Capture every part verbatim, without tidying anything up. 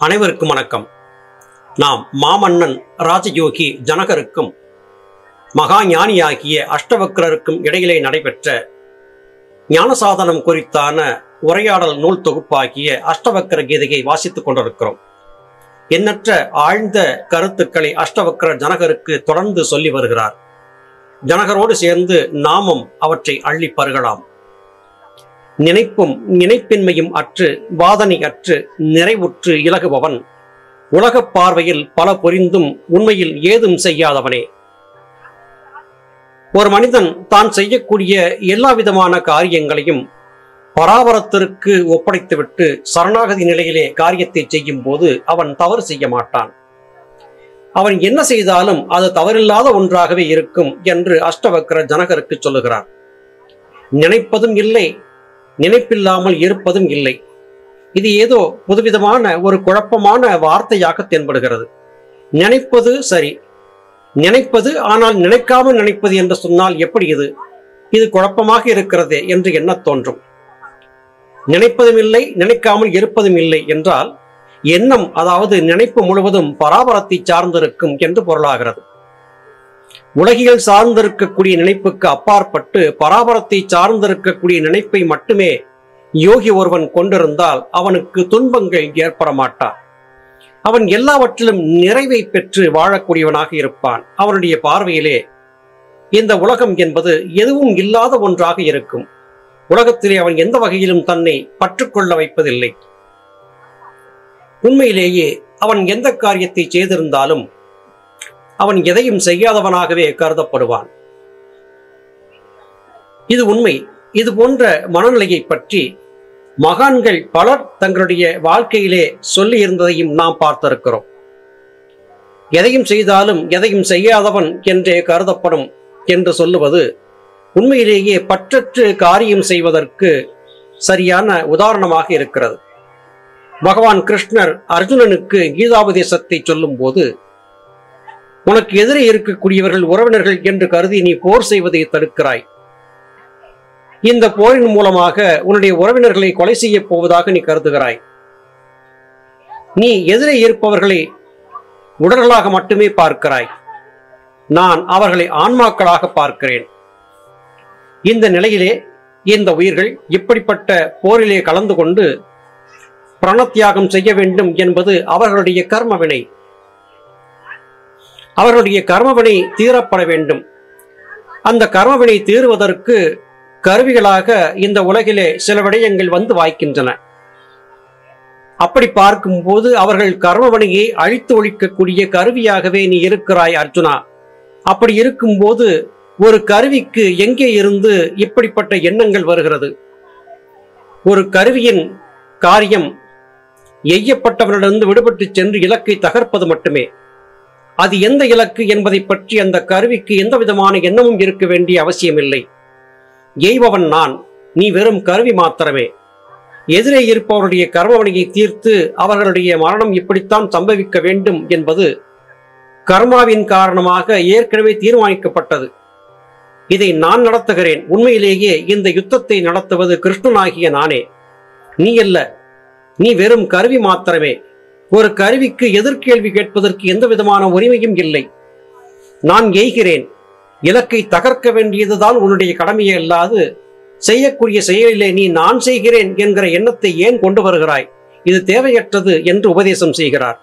அனைவருக்கும் வணக்கம். நாம் மாமன்னன் ராஜயோகி ஜனகருக்கும் மகா ஞானியாகிய அஷ்டவக்ரருக்கும் இடையிலே நடைபெற்ற ஞானசாதனம் குறித்தான உரையாடல் நூல் தொகுப்பாகிய அஷ்டவக்ர கீதையை வாசித்துக் கொண்டிருக்கிறோம். எண்ணற்ற ஆழ்ந்த கருத்துக்களை அஷ்டவக்ர ஜனகருக்கு தொடர்ந்து சொல்லி வருகிறார். ஜனகரோடு சேர்ந்து நாமும் அவற்றை அள்ளி பருகலாம். நினைப்பும் நினைப்பின்மையும் அற்று வாதனை அற்று நிறைவுற்று இலகுபவன் உலகப் பார்வையில் பல புரிந்தும் உண்மையில் ஏதும் செய்யாதவனே. ஒரு மனிதன் தான் செய்யக்கூடிய எல்லா விதமான காரியங்களையும் பராபரத்திற்கு ஒப்படைத்துவிட்டு சரணாகதி நிலையிலே காரியத்தை செய்யும் போது அவன் தவறு செய்ய மாட்டான். அவன் என்ன செய்தாலும் அது தவறில்லாத ஒன்றாகவே இருக்கும் என்று அஷ்டவக்ர ஜனகருக்கு சொல்லுகிறார். நினைப்பதும் இல்லை, நினைப்பில்லாமல் இருப்பதும் இல்லை. இது ஏதோ புதுவிதமான ஒரு குழப்பமான வார்த்தையாக தென்படுகிறது. நினைப்பது சரி, நினைப்பது ஆனால் நினைக்காமல் நினைப்பது என்று சொன்னால் எப்படி இது இது குழப்பமாக இருக்கிறதே என்று எண்ண தோன்றும். நினைப்பதும் இல்லை, நினைக்காமல் இருப்பதும் இல்லை என்றால் எண்ணம், அதாவது நினைப்பு முழுவதும் பராபரத்தை சார்ந்திருக்கும் என்று பொருளாகிறது. உலகியல் சார்ந்திருக்கக்கூடிய நினைப்புக்கு அப்பாற்பட்டு பராபரத்தை சார்ந்திருக்கக்கூடிய நினைப்பை மட்டுமே யோகி ஒருவன் கொண்டிருந்தால் அவனுக்கு துன்பங்கள் ஏற்பட மாட்டான். அவன் எல்லாவற்றிலும் நிறைவை பெற்று வாழக்கூடியவனாக இருப்பான். அவனுடைய பார்வையிலே இந்த உலகம் என்பது எதுவும் இல்லாத ஒன்றாக இருக்கும். உலகத்திலே அவன் எந்த வகையிலும் தன்னை பற்றுக்கொள்ள வைப்பதில்லை. உண்மையிலேயே அவன் எந்த காரியத்தை செய்திருந்தாலும் அவன் எதையும் செய்யாதவனாகவே கருதப்படுவான். இது உண்மை. இது போன்ற மனநிலையை பற்றி மகான்கள் பலர் தங்களுடைய வாழ்க்கையிலே சொல்லி இருந்ததையும் நாம் பார்த்திருக்கிறோம். எதையும் செய்தாலும் எதையும் செய்யாதவன் என்றே கருதப்படும் என்று சொல்லுவது உண்மையிலேயே பற்றற்று காரியம் செய்வதற்கு சரியான உதாரணமாக இருக்கிறது. பகவான் கிருஷ்ணர் அர்ஜுனனுக்கு கீதாபதேசத்தை சொல்லும் போது, உனக்கு எதிரே இருக்கக்கூடியவர்கள் உறவினர்கள் என்று கருதி நீ போர் செய்வதை தடுக்கிறாய். இந்த போரின் மூலமாக உன்னுடைய உறவினர்களை கொலை செய்ய போவதாக நீ கருதுகிறாய். நீ எதிரே இருப்பவர்களை உடல்களாக மட்டுமே பார்க்கிறாய். நான் அவர்களை ஆன்மாக்களாக பார்க்கிறேன். இந்த நிலையிலே இந்த உயிர்கள் இப்படிப்பட்ட போரிலே கலந்து கொண்டு பிராணத்தியாகம் செய்ய வேண்டும் என்பது அவர்களுடைய கர்மவினை. அவர்களுடைய கர்மவினை தீரப்பட வேண்டும். அந்த கர்மவினை தீருவதற்கு கருவிகளாக இந்த உலகிலே சில விடயங்கள் வந்து வாய்க்கின்றன. அப்படி பார்க்கும்போது அவர்கள் கர்மவினையை அழித்து ஒழிக்கக்கூடிய கருவியாகவே நீ இருக்கிறாய் அர்ஜுனா. அப்படி இருக்கும்போது ஒரு கருவிக்கு எங்கே இருந்து இப்படிப்பட்ட எண்ணங்கள் வருகிறது? ஒரு கருவியின் காரியம் எய்யப்பட்டவரிடமிருந்து விடுபட்டு சென்று இலக்கை தகர்ப்பது மட்டுமே. அது எந்த இலக்கு என்பதை பற்றி அந்த கருவிக்கு எந்த விதமான எண்ணமும் இருக்க வேண்டிய அவசியமில்லை. எய்பவன் நான், நீ வெறும் கருவி மாத்திரமே. எதிரே இருப்பவருடைய கர்மவினையை தீர்த்து அவர்களுடைய மரணம் இப்படித்தான் சம்பவிக்க வேண்டும் என்பது கர்மாவின் காரணமாக ஏற்கனவே தீர்மானிக்கப்பட்டது. இதை நான் நடத்துகிறேன். உண்மையிலேயே இந்த யுத்தத்தை நடத்துவது கிருஷ்ணனாகிய நானே, நீ அல்ல. நீ வெறும் கருவி மாத்திரமே. ஒரு கருவிக்கு எதிர்கேள்வி கேட்பதற்கு எந்த விதமான உரிமையும் இல்லை. நான் எய்கிறேன். இலக்கை தகர்க்க வேண்டியதுதான் உன்னுடைய கடமையே அல்லாது செய்யக்கூடிய செயலிலே நீ நான் செய்கிறேன் என்கிற எண்ணத்தை ஏன் கொண்டு வருகிறாய்? இது தேவையற்றது என்று உபதேசம் செய்கிறார்.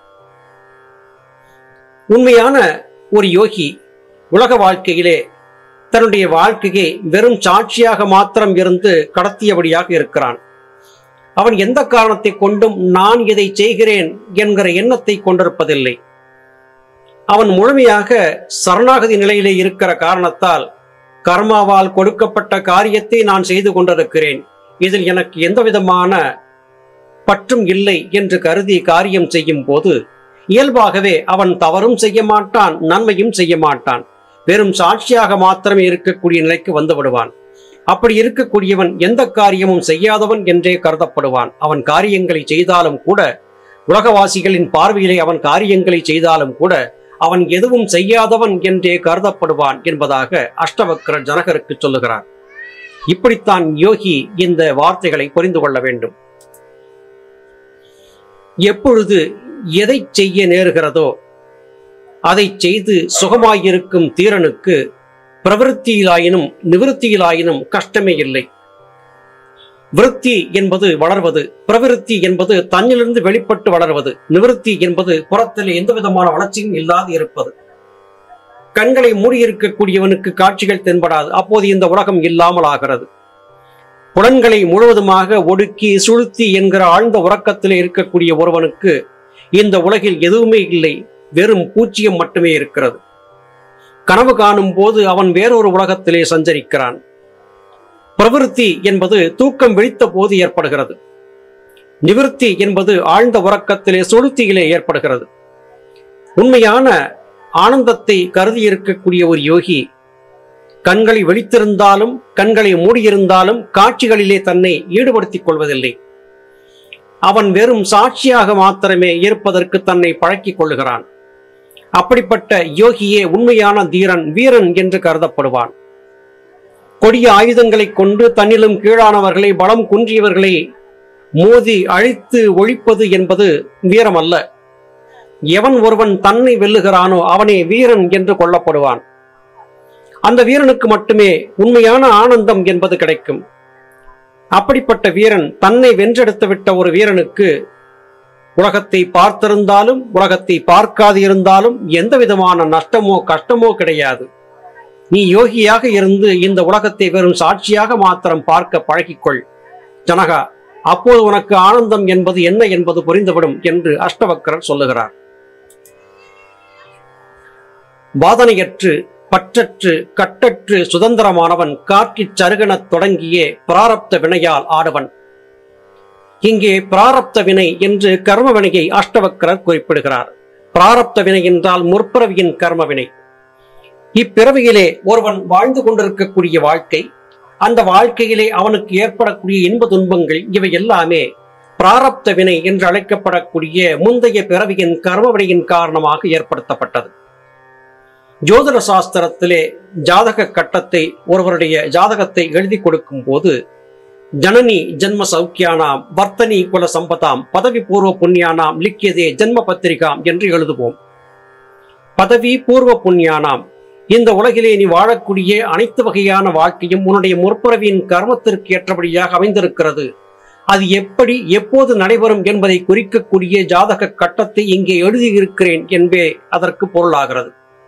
உண்மையான ஒரு யோகி உலக வாழ்க்கையிலே தன்னுடைய வாழ்க்கையை வெறும் சாட்சியாக மாத்திரம் இருந்து கடத்தியபடியாக இருக்கிறான். அவன் எந்த காரணத்தை கொண்டும் நான் இதை செய்கிறேன் என்கிற எண்ணத்தை கொண்டிருப்பதில்லை. அவன் முழுமையாக சரணாகதி நிலையிலே இருக்கிற காரணத்தால் கர்மாவால் கொடுக்கப்பட்ட காரியத்தை நான் செய்து கொண்டிருக்கிறேன், இதில் எனக்கு எந்த விதமான பற்றும் இல்லை என்று கருதி காரியம் செய்யும் போது இயல்பாகவே அவன் தவறும் செய்ய மாட்டான், நன்மையும் செய்ய மாட்டான். வெறும் சாட்சியாக மாத்திரமே இருக்கக்கூடிய நிலைக்கு வந்து விடுவான். அப்படி இருக்கக்கூடியவன் எந்த காரியமும் செய்யாதவன் என்றே கருதப்படுவான். அவன் காரியங்களை செய்தாலும் கூட, உலகவாசிகளின் பார்வையிலே அவன் காரியங்களை செய்தாலும் கூட அவன் எதுவும் செய்யாதவன் என்றே கருதப்படுவான் என்பதாக அஷ்டவக்ர ஜனகருக்கு சொல்லுகிறார். இப்படித்தான் யோகி இந்த வார்த்தைகளை புரிந்து கொள்ள வேண்டும். எப்பொழுது எதை செய்ய நேருகிறதோ அதை செய்து சுகமாயிருக்கும் தீரனுக்கு பிரவிற்த்தியிலாயினும் நிவிருத்தியிலாயினும் கஷ்டமே இல்லை. விருத்தி என்பது வளர்வது, பிரவிற்த்தி என்பது தன்னிலிருந்து வெளிப்பட்டு வளர்வது, நிவிருத்தி என்பது புறத்தில் எந்த விதமான வளர்ச்சியும் இல்லாது இருப்பது. கண்களை மூடியிருக்கக்கூடியவனுக்கு காட்சிகள் தென்படாது, அப்போது இந்த உலகம் இல்லாமல் ஆகிறது. புலன்களை முழுவதுமாக ஒடுக்கி சுழுத்தி என்கிற ஆழ்ந்த உறக்கத்திலே இருக்கக்கூடிய ஒருவனுக்கு இந்த உலகில் எதுவுமே இல்லை, வெறும் பூச்சியம் மட்டுமே இருக்கிறது. கனவு காணும் போது அவன் வேறொரு உலகத்திலே சஞ்சரிக்கிறான். பிரவிற்த்தி என்பது தூக்கம் விழித்த போது ஏற்படுகிறது. நிவிருத்தி என்பது ஆழ்ந்த உறக்கத்திலே சுழுத்தியிலே ஏற்படுகிறது. உண்மையான ஆனந்தத்தை கருதி இருக்கக்கூடிய ஒரு யோகி கண்களை விழித்திருந்தாலும் கண்களை மூடியிருந்தாலும் காட்சிகளிலே தன்னை ஈடுபடுத்திக் கொள்வதில்லை. அவன் வெறும் சாட்சியாக மாத்திரமே இருப்பதற்கு தன்னை பழக்கிக் கொள்ளுகிறான். அப்படிப்பட்ட யோகியே உண்மையான தீரன், வீரன் என்று கருதப்படுவான். கொடிய ஆயுதங்களை கொண்டு தன்னிலும் கீழானவர்களை, பலம் குன்றியவர்களை மோதி அழித்து ஒழிப்பது என்பது வீரம் அல்ல. எவன் ஒருவன் தன்னை வெல்லுகிறானோ அவனே வீரன் என்று கொள்ளப்படுவான். அந்த வீரனுக்கு மட்டுமே உண்மையான ஆனந்தம் என்பது கிடைக்கும். அப்படிப்பட்ட வீரன், தன்னை வென்றெடுத்து விட்ட ஒரு வீரனுக்கு உலகத்தை பார்த்திருந்தாலும் உலகத்தை பார்க்காது இருந்தாலும் எந்த விதமான நஷ்டமோ கஷ்டமோ கிடையாது. நீ யோகியாக இருந்து இந்த உலகத்தை வெறும் சாட்சியாக மாத்திரம் பார்க்க பழகிக்கொள் ஜனகா, அப்போது உனக்கு ஆனந்தம் என்பது என்ன என்பது புரிந்துவிடும் என்று அஷ்டவக்கரர் சொல்லுகிறார். வாதனையற்று பற்றற்று கட்டற்று சுதந்திரமானவன் காற்றிச் சருகனத் தொடங்கியே பிராரப்த வினையால் ஆடுவன். இங்கே பிராரப்த வினை என்று கர்ம வினையை அஷ்டவக்கரர் குறிப்பிடுகிறார். பிராரப்த வினை என்றால் முற்பிறவியின் கர்ம வினை. இப்பிறவியிலே ஒருவன் வாழ்ந்து கொண்டிருக்கக்கூடிய வாழ்க்கை, அந்த வாழ்க்கையிலே அவனுக்கு ஏற்படக்கூடிய இன்ப துன்பங்கள், இவை எல்லாமே பிராரப்த வினை என்று அழைக்கப்படக்கூடிய முந்தைய பிறவியின் கர்ம வினையின் காரணமாக ஏற்படுத்தப்பட்டது. ஜோதிட சாஸ்திரத்திலே ஜாதக கட்டத்தை, ஒருவருடைய ஜாதகத்தை எழுதி கொடுக்கும் போது ஜனனி ஜன்ம சௌக்கியானாம் வர்த்தனி குல சம்பதாம் பதவி பூர்வ புண்ணியானாம் லிக்கியதே ஜன்ம பத்திரிகாம் என்று எழுதுவோம். பதவி பூர்வ புண்ணியானாம், இந்த உலகிலே நீ வாழக்கூடிய அனைத்து வகையான வாழ்க்கையும் உன்னுடைய முற்பிறவியின் கர்மத்திற்கு ஏற்றபடியாக அமைந்திருக்கிறது. அது எப்படி எப்போது நடைபெறும் என்பதை குறிக்கக்கூடிய ஜாதக கட்டத்தை இங்கே எழுதியிருக்கிறேன் என்பே அதற்கு பொருளாகிறது.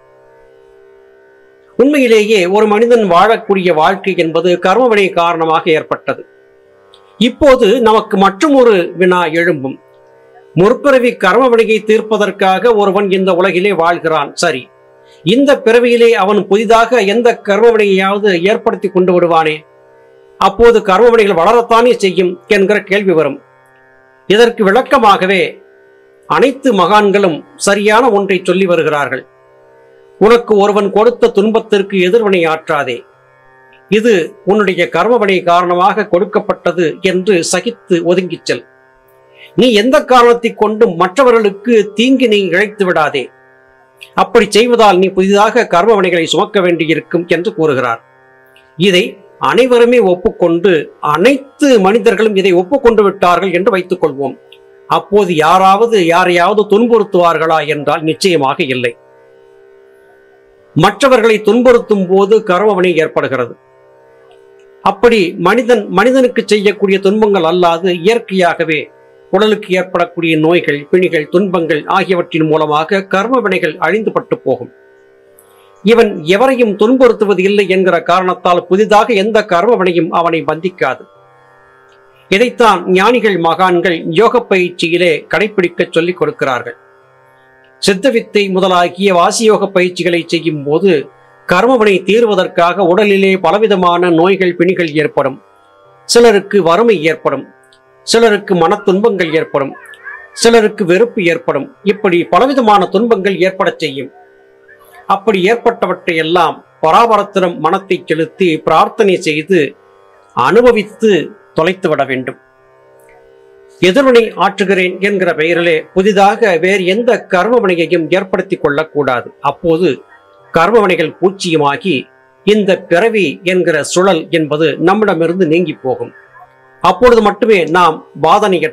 உண்மையிலேயே ஒரு மனிதன் வாழக்கூடிய வாழ்க்கை என்பது கர்மவினை காரணமாக ஏற்பட்டது. இப்போது நமக்கு மற்றும் ஒரு வினா எழும்பும். முற்பிறவி கர்மவினையை தீர்ப்பதற்காக ஒருவன் இந்த உலகிலே வாழ்கிறான், சரி. இந்த பிறவியிலே அவன் புதிதாக எந்த கர்மவினையாவது ஏற்படுத்தி கொண்டு விடுவானே, அப்போது கர்மவினைகள் வளரத்தானே செய்யும் என்கிற கேள்வி வரும். இதற்கு விளக்கமாகவே அனைத்து மகான்களும் சரியான ஒன்றை சொல்லி வருகிறார்கள். உனக்கு ஒருவன் கொடுத்த துன்பத்திற்கு எதிர்வினை ஆற்றாதே, இது உன்னுடைய கர்மவினை காரணமாக கொடுக்கப்பட்டது என்று சகித்து ஒதுங்கிச் செல். நீ எந்த காரணத்தை கொண்டும் மற்றவர்களுக்கு தீங்கி நீ இழைத்து விடாதே. அப்படி செய்வதால் நீ புதிதாக கர்மவினைகளை சுமக்க வேண்டியிருக்கும் என்று கூறுகிறார். இதை அனைவருமே ஒப்புக்கொண்டு அனைத்து மனிதர்களும் இதை ஒப்புக்கொண்டு விட்டார்கள் என்று வைத்துக் கொள்வோம். அப்போது யாராவது யாரையாவது துன்புறுத்துவார்களா என்றால் நிச்சயமாக இல்லை. மற்றவர்களை துன்புறுத்தும் போது கர்மவினை ஏற்படுகிறது. அப்படி மனிதன் மனிதனுக்கு செய்யக்கூடிய துன்பங்கள் அல்லாது இயற்கையாகவே உடலுக்கு ஏற்படக்கூடிய நோய்கள், பிணிகள், துன்பங்கள் ஆகியவற்றின் மூலமாக கர்ம வினைகள் அழிந்துபட்டு போகும். இவன் எவரையும் துன்புறுத்துவது இல்லை என்கிற காரணத்தால் புதிதாக எந்த கர்ம வினையும் அவனை பந்திக்காது. இதைத்தான் ஞானிகள் மகான்கள் யோக பயிற்சியிலே கடைபிடிக்க சொல்லிக் கொடுக்கிறார்கள். சித்தவித்தை முதலாகிய வாசியோக பயிற்சிகளை செய்யும் போது கர்மவினை தீர்வதற்காக உடலிலே பலவிதமான நோய்கள், பிணிகள் ஏற்படும். சிலருக்கு வறுமை ஏற்படும், சிலருக்கு மன துன்பங்கள் ஏற்படும், சிலருக்கு வெறுப்பு ஏற்படும். இப்படி பலவிதமான துன்பங்கள் ஏற்பட செய்யும். அப்படி ஏற்பட்டவற்றை எல்லாம் பராபரத்திடம் மனத்தை செலுத்தி பிரார்த்தனை செய்து அனுபவித்து தொலைத்துவிட வேண்டும். எதிர்வினை ஆற்றுகிறேன் என்கிற பெயரிலே புதிதாக வேறு எந்த கர்மவினையையும் ஏற்படுத்திக் கொள்ளக்கூடாது. அப்போது கர்மவினைகள் பூச்சியமாகி இந்த பிறவி என்கிற சுழல் என்பது நம்மிடமிருந்து நீங்கி போகும். அப்பொழுது மட்டுமே நாம் வாதனையற்று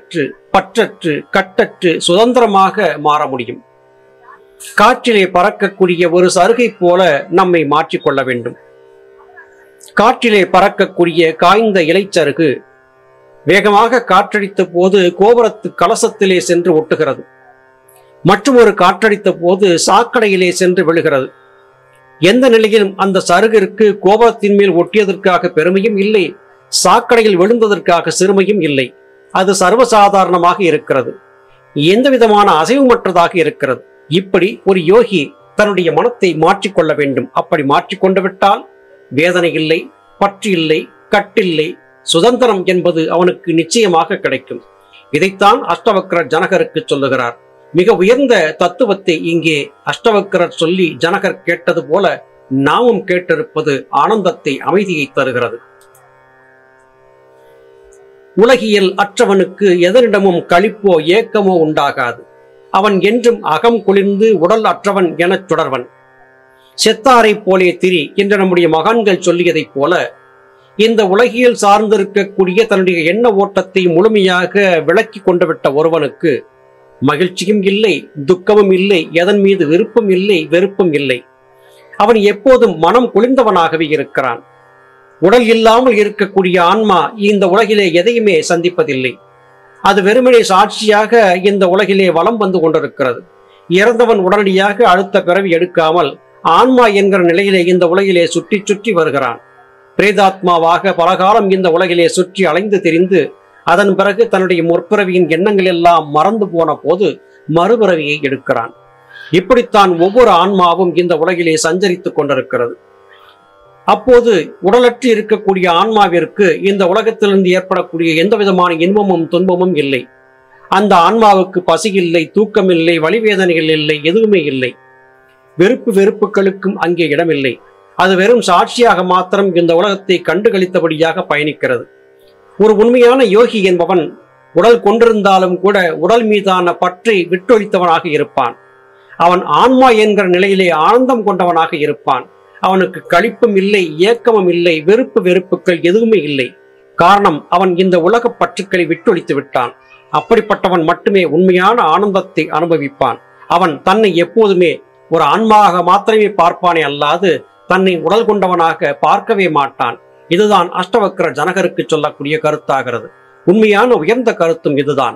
பற்றற்று கட்டற்று சுதந்திரமாக மாற முடியும். காற்றிலே பறக்கக்கூடிய ஒரு சருகை போல நம்மை மாற்றிக்கொள்ள வேண்டும். காற்றிலே பறக்கக்கூடிய காய்ந்த இலைச்சருகு வேகமாக காற்றடித்த போது கோபுரத்து கலசத்திலே சென்று ஒட்டுகிறது. மற்றும் ஒரு காற்றடித்த போது சாக்கடையிலே சென்று விழுகிறது. எந்த நிலையிலும் அந்த சருகிற்கு கோபுரத்தின் மேல் ஒட்டியதற்காக பெருமையும் இல்லை, சாக்கடையில் விழுந்ததற்காக சிறுமையும் இல்லை. அது சர்வசாதாரணமாக இருக்கிறது, எந்த விதமான அசைவுமற்றதாக இருக்கிறது. இப்படி ஒரு யோகி தன்னுடைய மனத்தை மாற்றிக்கொள்ள வேண்டும். அப்படி மாற்றிக்கொண்டு விட்டால் வேதனை இல்லை, பற்று இல்லை, கட்டில்லை, சுதந்திரம் என்பது அவனுக்கு நிச்சயமாக கிடைக்கும். இதைத்தான் அஷ்டவக்ர ஜனகருக்கு சொல்லுகிறார். மிக உயர்ந்த தத்துவத்தை இங்கே அஷ்டவக்ரர் சொல்லி ஜனகர் கேட்டது போல நாமும் கேட்டிருப்பது ஆனந்தத்தை, அமைதியை தருகிறது. உலகியல் அற்றவனுக்கு எதனிடமும் களிப்போ ஏக்கமோ உண்டாகாது. அவன் என்றும் அகம் குளிர்ந்து உடல் அற்றவன் எனச் சுடர்வன். செத்தாரை போலே திரி என்று நம்முடைய மகான்கள் சொல்லியதைப் போல இந்த உலகியல் சார்ந்திருக்கக்கூடிய தன்னுடைய எண்ண ஓட்டத்தை முழுமையாக விளக்கி கொண்டு விட்ட ஒருவனுக்கு மகிழ்ச்சியும் இல்லை, துக்கமும் இல்லை, எதன் மீது விருப்பம் இல்லை, வெறுப்பும் இல்லை. அவன் எப்போதும் மனம் குளிர்ந்தவனாகவே இருக்கிறான். உடல் இல்லாமல் இருக்கக்கூடிய ஆன்மா இந்த உலகிலே எதையுமே சந்திப்பதில்லை. அது வெறுமனே சாட்சியாக இந்த உலகிலே வலம் வந்து கொண்டிருக்கிறது. இறந்தவன் உடனடியாக அடுத்த பிறவி எடுக்காமல் ஆன்மா என்கிற நிலையிலே இந்த உலகிலே சுற்றி சுற்றி வருகிறான். பிரேதாத்மாவாக பலகாலம் இந்த உலகிலே சுற்றி அலைந்து திரிந்து அதன் பிறகு தன்னுடைய முற்பிறவியின் எண்ணங்கள் எல்லாம் மறந்து போன போது மறுபிறவியை எடுக்கிறான். இப்படித்தான் ஒவ்வொரு ஆன்மாவும் இந்த உலகிலே சஞ்சரித்துக் கொண்டிருக்கிறது. அப்போது உடலற்று இருக்கக்கூடிய ஆன்மாவிற்கு இந்த உலகத்திலிருந்து ஏற்படக்கூடிய எந்த விதமான இன்பமும் துன்பமும் இல்லை. அந்த ஆன்மாவுக்கு பசி இல்லை, தூக்கம் இல்லை, வலிவேதனைகள் இல்லை, எதுவுமே இல்லை. வெறுப்பு வெறுப்புகளுக்கும் அங்கே இடமில்லை. அது வெறும் சாட்சியாக மாத்திரம் இந்த உலகத்தை கண்டுகளித்தபடியாக பயணிக்கிறது. ஒரு உண்மையான யோகி என்பவன் உடல் கொண்டிருந்தாலும் கூட உடல் மீதான பற்றை விட்டொழித்தவனாக இருப்பான். அவன் ஆன்மா என்கிற நிலையிலே ஆனந்தம் கொண்டவனாக இருப்பான். அவனுக்கு களிப்பும் இல்லை, ஏக்கமும் இல்லை, வெறுப்பு வெறுப்புகள் எதுவுமே இல்லை. காரணம், அவன் இந்த உலக பற்றுக்களை விட்டொழித்து விட்டான். அப்படிப்பட்டவன் மட்டுமே உண்மையான ஆனந்தத்தை அனுபவிப்பான். அவன் தன்னை எப்போதுமே ஒரு ஆன்மாவாக மாத்திரமே பார்ப்பானே அல்லாது தன்னை உடல் கொண்டவனாக பார்க்கவே மாட்டான். இதுதான் அஷ்டவக்ர ஜனகருக்கு சொல்லக்கூடிய கருத்தாகிறது. உண்மையான உயர்ந்த கருத்தும் இதுதான்.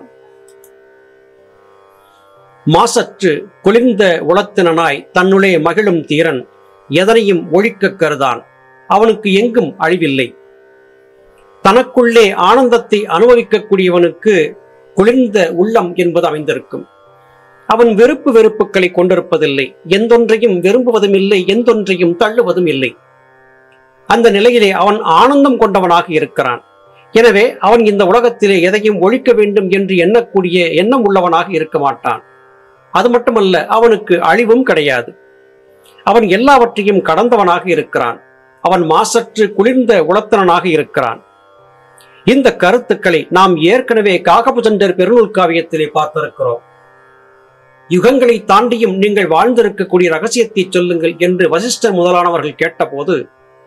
மாசற்று குளிர்ந்த உளத்தினனாய் தன்னுள்ளே மகிழும் தீரன் எதனையும் ஒழிக்க கருதான். அவனுக்கு எங்கும் அழிவில்லை. தனக்குள்ளே ஆனந்தத்தை அனுபவிக்கக்கூடியவனுக்கு குளிர்ந்த உள்ளம் என்பது அமைந்திருக்கும். அவன் வெறுப்பு வெறுப்புகளை கொண்டிருப்பதில்லை. எந்தொன்றையும் விரும்புவதும் இல்லை, எந்தொன்றையும் தள்ளுவதும் இல்லை. அந்த நிலையிலே அவன் ஆனந்தம் கொண்டவனாக இருக்கிறான். எனவே அவன் இந்த உலகத்திலே எதையும் ஒழிக்க வேண்டும் என்று எண்ணக்கூடிய எண்ணம் உள்ளவனாக இருக்க மாட்டான். அது மட்டுமல்ல, அவனுக்கு அழிவும் கிடையாது. அவன் எல்லாவற்றையும் கடந்தவனாக இருக்கிறான். அவன் மாசற்று குளிர்ந்த உளத்தனனாக இருக்கிறான். இந்த கருத்துக்களை நாம் ஏற்கனவே காகபுஜண்டர் பெருநூல் காவியத்திலே பார்த்திருக்கிறோம். யுகங்களை தாண்டியும் நீங்கள் வாழ்ந்திருக்கக்கூடிய ரகசியத்தை சொல்லுங்கள் என்று வசிஷ்டர் முதலானவர்கள் கேட்டபோது,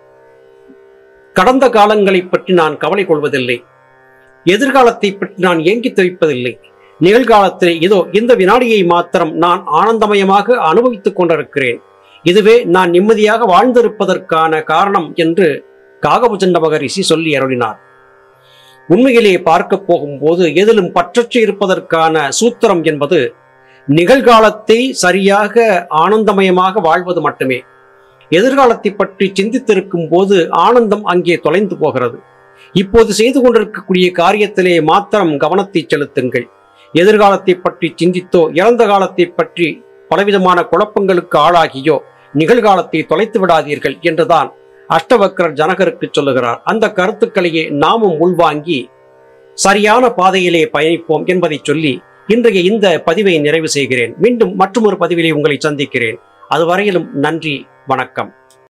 கடந்த காலங்களை பற்றி நான் கவலை கொள்வதில்லை, எதிர்காலத்தை பற்றி நான் ஏங்கி தவிப்பதில்லை. நிகழ்காலத்தில் இதோ இந்த வினாடியை மாத்திரம் நான் ஆனந்தமயமாக அனுபவித்துக் கொண்டிருக்கிறேன். இதுவே நான் நிம்மதியாக வாழ்ந்திருப்பதற்கான காரணம் என்று காகபுஜண்ட மகரிஷி சொல்லி அருளினார். உண்மையிலே பார்க்க போகும்போது எதிலும் பற்றற்று இருப்பதற்கான சூத்திரம் என்பது நிகழ்காலத்தை சரியாக ஆனந்தமயமாக வாழ்வது மட்டுமே. எதிர்காலத்தை பற்றி சிந்தித்திருக்கும் போது ஆனந்தம் அங்கே தொலைந்து போகிறது. இப்போது செய்து கொண்டிருக்கக்கூடிய காரியத்திலே மாத்திரம் கவனத்தை செலுத்துங்கள். எதிர்காலத்தை பற்றி சிந்தித்தோ இறந்த காலத்தை பற்றி பலவிதமான குழப்பங்களுக்கு ஆளாகியோ நிகழ்காலத்தை தொலைத்து விடாதீர்கள் என்றுதான் அஷ்டவக்ரர் ஜனகருக்கு சொல்லுகிறார். அந்த கருத்துக்களையே நாமும் உள்வாங்கி சரியான பாதையிலே பயணிப்போம் என்பதை சொல்லி இன்றைய இந்த பதிவை நிறைவு செய்கிறேன். மீண்டும் மற்றொரு பதிவிலே உங்களை சந்திக்கிறேன். அதுவரையிலும் நன்றி, வணக்கம்.